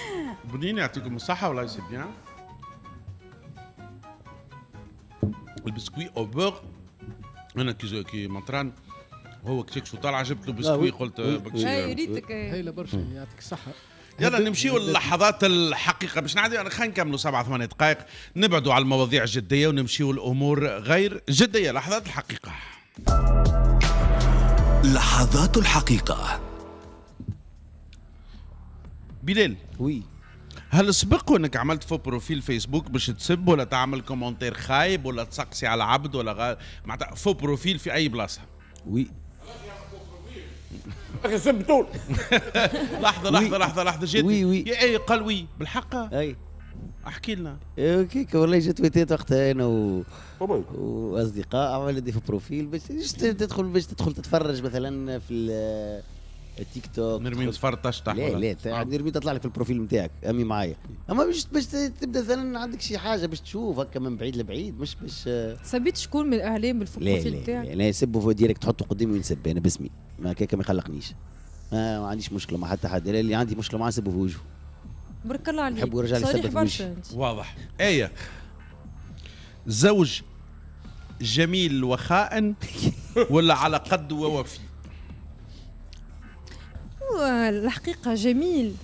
بنين يعطيكم الصحة والله سي بيان. البسكوي او بوغ انا كي مطران هو كيك شو طالع جبت له بسكوي قلت اي ريتك هايله برشا يعطيك الصحه. يلا نمشيو للحظات الحقيقة باش نعدي. خلينا نكملوا 7-8 دقائق نبعدوا على المواضيع الجدية ونمشيو الأمور غير جدية. لحظات الحقيقة. لحظات الحقيقة. بلال وي هل سبق انك عملت فو بروفيل فيسبوك باش تسب ولا تعمل كومنتير خايب ولا تسقسي على عبد ولا معناتها فو بروفيل في اي بلاصه؟ وي اخي سبتول. لحظه جد. وي اي قال وي بالحق. اي احكي لنا. كيك والله جات ويتات وقتها انا واصدقاء عملنا في بروفيل باش تدخل تتفرج مثلا في التيك توك. نرمي نصفر تشطح لا نرمي تطلع لك في البروفيل نتاعك امي معايا. اما باش تبدا مثلا عندك شي حاجه باش تشوف هكا من بعيد لبعيد مش باش سبيت شكون من الاعلام بالبروفيل نتاعك؟ لا يسبوا ديريكت تحطه قدامي ونسب انا باسمي ما هكاك ما يقلقنيش. ما عنديش مشكله مع حتى حد. اللي عندي مشكله معاه نسبه في وجهه. بارك الله عليك. نحب رجال يسبوا في وجهي. واضح. ايه زوج جميل وخائن ولا على قد ووفي؟ الحقيقة جميل.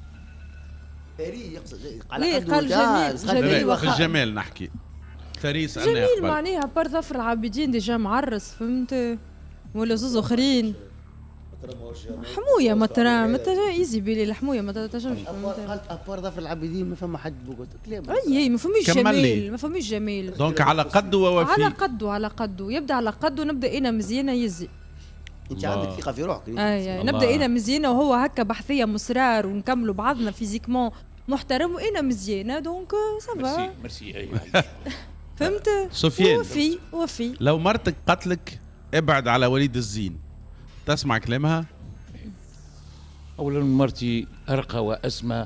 على قال جميل في الجمال نحكي. ثريس جميل معناها بار ظفر العابدين ديجا معرس فهمت ولا زوز اخرين. حمويه مطران ايزي بيلي الحمويه ما تنجمش. قالت ابار ظفر العابدين ما فما حد بوقت كلام. اي ما فماش جميل دونك على قد ووفي. على قده يبدا على قده. نبدا انا مزيانه يزي. انت عندك ثقه في روحك. اي نبدا انا مزيانه وهو هكا بحثيه مصرار ونكملوا بعضنا فيزيكمون محترم وانا مزيانه دونك سافا. ميرسي اي فهمت. سفيان وفي لو مرتك قتلك ابعد على وليد الزين تسمع كلامها؟ اولا مرتي ارقى واسمى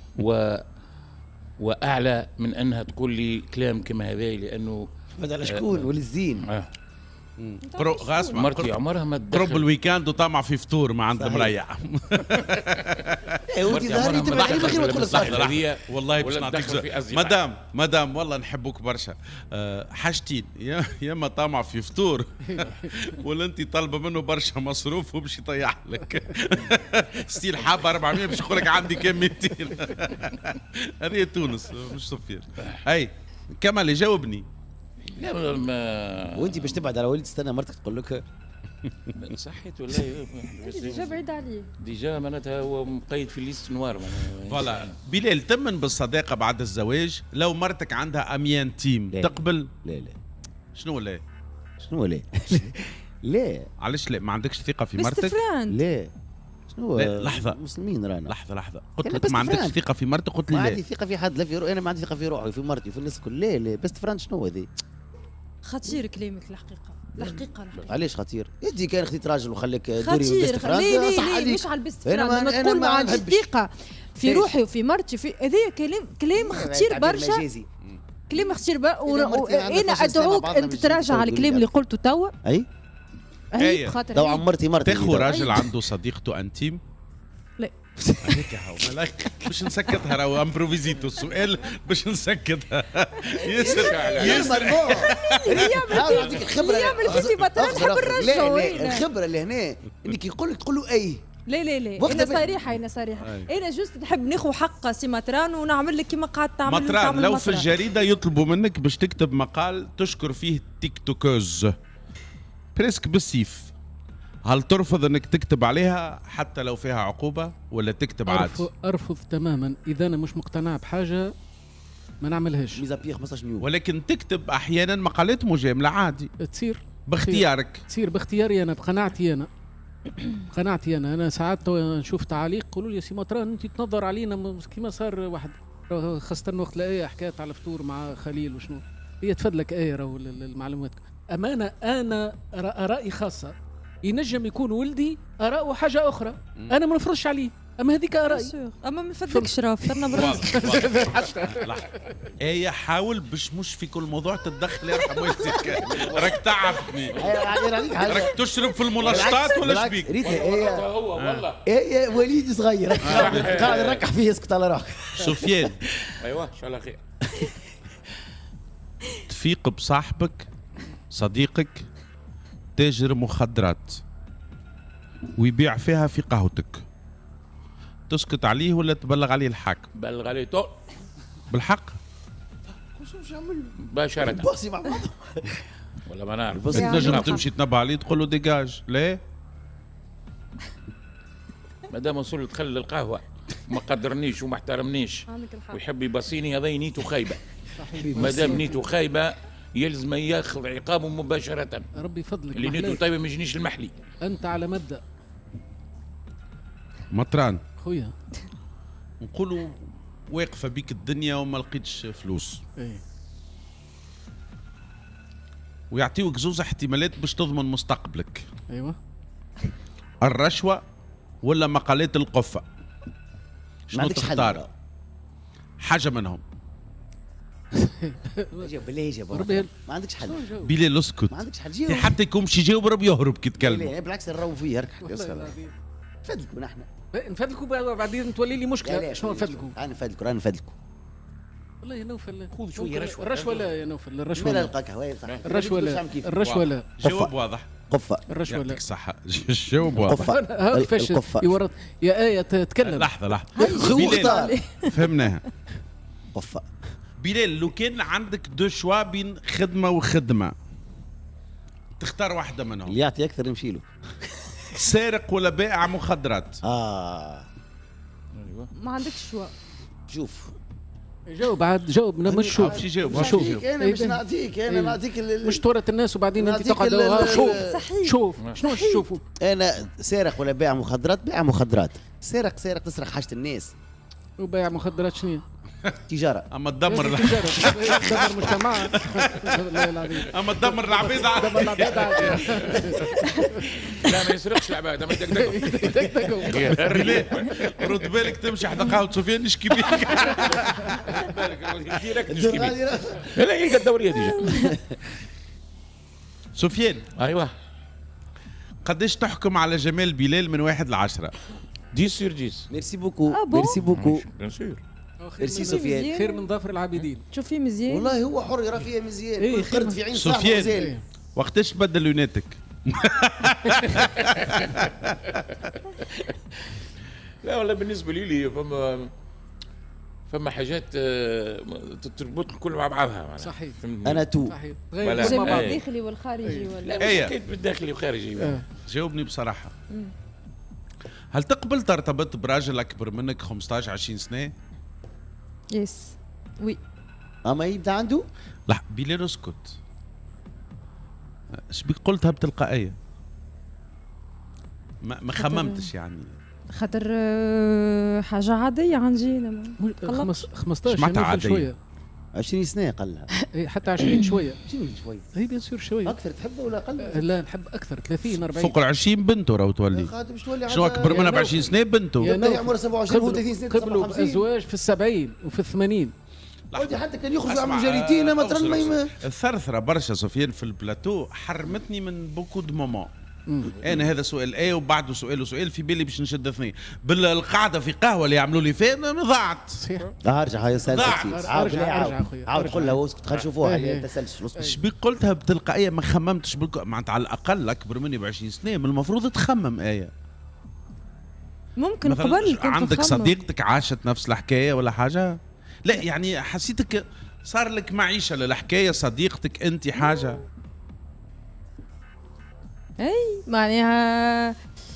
واعلى من انها تقول لي كلام كما هذا لانه هذا على شكون وليد الزين. مرتي عمرها ما تدخل قرب الويكاند وطمع في فطور ما عند مريح. ودي ظهري تبع البخير وتقول لحظه والله باش نعطيك مدام والله نحبوك برشا. حاجتين يا اما طمع في فطور ولا انت طالبه منه برشا مصروف وباش يطيح لك. ستيل حابه 400 باش يقول لك عندي كام 200. هذه تونس مش صفير. اي كمل جاوبني. لا ما وانت باش تبعد على وليد استنى مرتك تقول لك صحيت ولا ديجا بعيد عليه ديجا معناتها هو مقيد في الليست نوار. فوالا بلال تمن بالصداقه بعد الزواج لو مرتك عندها اميان تيم تقبل؟ لا شنو لا؟ لا علاش لا؟ ما عندكش ثقه في مرتك؟ لا شنو لحظه مسلمين رانا. لحظه قلت لك ما عندكش ثقه في مرتك قلت لي لا. ما عندي ثقه في حد لا في انا ما عندي ثقه في روحي وفي مرتي وفي الناس الكل. لا بست فرانش شنو هذه؟ خطير كلامك الحقيقة. علاش خطير؟ انت كان خديت راجل وخليك دوري خطير. بست فرانش صح عليك. مش على البست فرانش لما تقول ما عندي ثقة في روحي وفي مرتي في هذا كلام خطير برشا. كلام خطير برشا وانا ادعوك ان تتراجع على الكلام اللي قلته توا. اي بخاطر لو عمرتي مرتي تاخذ راجل عنده صديقته انتيم؟ لا هيك هو باش نسكتها راهو امبروفيزيتو السؤال باش نسكتها. ياسر يعمل الخبره في بطل نحب الرجل. الخبره اللي هنا انك يقول لك تقول له اي. لا انا صريحه انا جوست نحب ناخذ حق سي مطران ونعمل لك كيما قاعد تعمل مطران. لو في الجريده يطلبوا منك باش تكتب مقال تشكر فيه تيك توكوز بريسك بالسيف، هل ترفض انك تكتب عليها حتى لو فيها عقوبه ولا تكتب عادي؟ ارفض تماما. اذا انا مش مقتنع بحاجه ما نعملهاش. ميزابير 15 يوم. ولكن تكتب احيانا مقالات مجامله عادي تصير باختيارك. تصير باختياري انا بقناعتي انا ساعات نشوف تعاليق يقولوا لي يا سي مطران انت تنظر علينا كيما صار واحد خاصه وقت الايه حكايات على الفطور مع خليل وشنو هي تفدلك ايه راهو المعلومات. امانه انا ارائي خاصه ينجم يكون ولدي اراءه حاجه اخرى انا ما نفرضش عليه. اما هذيك اراء. اما ما نفدلكش راه فطرنا بالراس. ايه حاول باش مش في كل موضوع تتدخل يرحم والديك. راك تعبني. راك تشرب في المنشطات ولا شبيك؟ ريتها هو والله ايه وليد صغير قاعد نركح فيه اسكت على روحك. سفيان ايوه ان شاء الله خير. تفيق بصاحبك صديقك تاجر مخدرات ويبيع فيها في قهوتك، تسكت عليه ولا تبلغ عليه الحاكم؟ بلغ عليه تو بالحق مباشرة بوصي مع بعض ولا ما نعرف. بس تنجم تمشي تنبه عليه تقول له ديجاج. ليه؟ ما دام وصل دخل القهوة ما قدرنيش وما احترمنيش ويحب يبصيني، هذا نيته خايبة. ما دام نيته خايبة يلزم ياخذ عقابه مباشرة. ربي يفضلك. اللي نيته طيبة ما يجينيش المحلي. انت على مبدا مطران خويا نقولوا واقفة بيك الدنيا وما لقيتش فلوس. ايه ويعطيوك زوز احتمالات باش تضمن مستقبلك. ايوه الرشوة ولا مقالات القفة؟ شنو تختار؟ حاجة منهم. بالله جاب ما عندكش حل. بلال اسكت. ما عندكش حل. حتى يكون باش يجاوب ربي يهرب كي تكلموا. بالعكس نراو فيه يركح نفدلكوا نحن. نفدلكوا بعدين تولي لي مشكله. شنو نفدلكوا؟ انا نفدلكوا والله يا نوفل خذ شويه رشوه. الرشوه لا يا نوفل. الرشوه لا لا. نلقاك هوايه صح. الرشوه لا. الرشوه لا. جواب واضح. قفه. الرشوه لا. يعطيك الصحة. الجواب واضح. قفه. كيفاش يورط يا آية تتكلم. لحظة بلال فهمناها. قفه. بلال لو كان عندك دو شوا بين خدمة وخدمة تختار واحدة منهم. اللي يعطي اكثر نمشي له. سارق ولا بائع مخدرات؟ ما عندكش شوا. شوف جاوب عاد جاوب. مش شوف شي جاوب. انا مش نعطيك انا نعطيك مش تورط الناس وبعدين انت تقعد شوف شنو تشوفوا. انا سارق ولا بائع مخدرات؟ بائع مخدرات. سارق تسرق حاجه الناس. وبائع مخدرات شنو؟ تجاره. اما تدمر تدمر مجتمع. اما تدمر العبيد. تدمر العبيد. لا ما يسرقش العباد ما يدقدقوا. رد بالك تمشي حدا قهوة سفيان نشكي بيك. ديريكت نشكي بيك. لا هي الدوريه ديجا. سفيان ايوه قداش تحكم على جمال بلال من 1 ل 10؟ 10 sur 10. ميرسي بوكو. ميرسي بوكو. بيان سور. ميرسي سفيان. خير من ظافر العابدين. تشوف فيه مزيان. والله هو حر يرى فيها مزيان. إيه قرد في عين صاحبه سفيان وقتاش تبدل لوناتك؟ لا والله بالنسبه لي فما حاجات تربط الكل مع بعضها معناها. صحيح. انا تو صحيح. الجمال الداخلي والخارجي ولا لا مش بالداخلي وخارجي. جاوبني بصراحة. هل تقبل ترتبط براجل أكبر منك 15 20 سنة؟ يس وي. اما يبدا عنده. لا بلال اسكت. ايش بيك قلتها بتلقائية؟ ما خممتش يعني. خاطر حاجة عادية عندي. 15 شوية. 20 سنة قلها. حتى 20 شوية. شوية. هي بيان سور شوية. أكثر تحبه ولا أقل؟ لا نحب أكثر 30 40. فوق ال 20 بنته راهو تولي. شو أكبر منها ب 20 سنة بنته؟ يا عمره 27 و 30 سنة. قبلوا بأزواج في an وفي ال 80. ودي حتى كان يخرجوا يعملوا جاريتين مثلا. الثرثرة برشا سفيان في البلاتو حرمتني من بوكو دو مومون. انا هذا سؤال ايه وبعده سؤال وسؤال في بالي باش نشد اثنين بالقعده في قهوه اللي يعملوا لي فين ضاعت. ارجع هاي عاود قول له اسكت خلينا نشوفوها التسلسل. ايش بيك قلتها بتلقائيه ما خممتش معناتها على الاقل اكبر مني ب 20 سنه من المفروض تخمم. ايه ممكن قبل كنت عندك صديقتك عاشت نفس الحكايه ولا حاجه؟ لا يعني حسيتك صار لك معيشه للحكايه صديقتك انت حاجه. اي معناها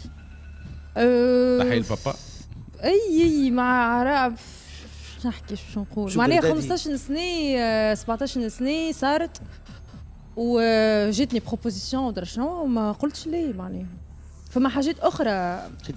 تحية البابا. اي مع عراء نحكي شو نقول معناها 15 سنه 17 سنه صارت وجاتني بروبوزيسيون ودرا شنو ما قلتش ليه معناها. فما حاجات اخرى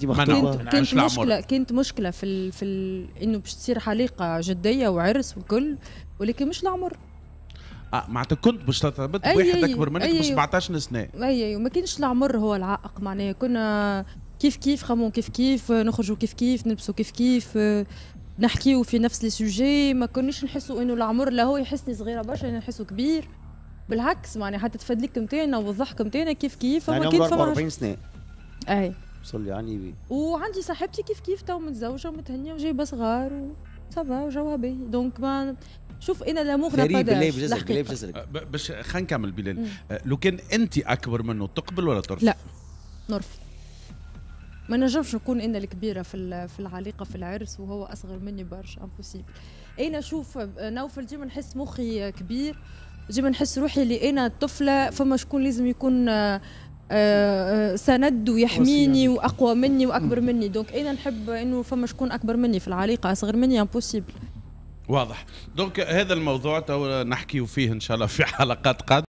كانت مشكله في انه باش تصير حليقه جديه وعرس وكل ولكن مش العمر. معناتها كنت باش ترتبط بواحد اكبر منك ب 17 سنه. اي وما كانش العمر هو العائق معناها كنا كيف كيف خمون كيف كيف نخرجوا كيف كيف نلبسوا كيف كيف نحكيو في نفس لي سوجي. ما كناش نحسوا انه العمر لا هو يحسني صغيره برشا انا نحسه كبير، بالعكس معناها حتى التفدليك نتاعنا والضحك نتاعنا كيف كيف. يعني عمره 44 سنه اي وصل يعني بي. وعندي صاحبتي كيف كيف تو متزوجه ومتهنيه وجايبه صغار وصافا وجوها باهي. دونك ما شوف انا لامور لا باداج. باش خلينا نكمل بلال. لو كان انت اكبر منه تقبل ولا ترفض؟ لا نرفض. ما نجمش نكون انا الكبيره في العلاقه في العرس وهو اصغر مني برشا امبوسيبل. انا شوف نوفل ديما نحس مخي كبير، ديما نحس روحي اللي انا طفله فما شكون لازم يكون سند ويحميني واقوى مني واكبر مني. دونك انا نحب انه فما شكون اكبر مني في العلاقه، اصغر مني امبوسيبل. واضح. دونك هذا الموضوع تو نحكيو فيه ان شاء الله في حلقات قادمه.